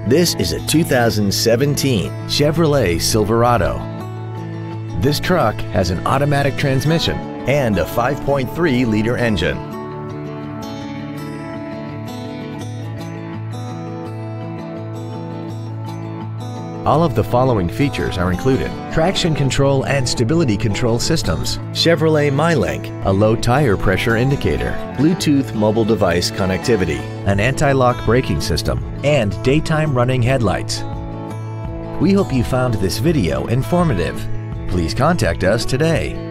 This is a 2017 Chevrolet Silverado. This truck has an automatic transmission and a 5.3-liter engine. All of the following features are included: traction control and stability control systems, Chevrolet MyLink, a low tire pressure indicator, Bluetooth mobile device connectivity, an anti-lock braking system, and daytime running headlights. We hope you found this video informative. Please contact us today.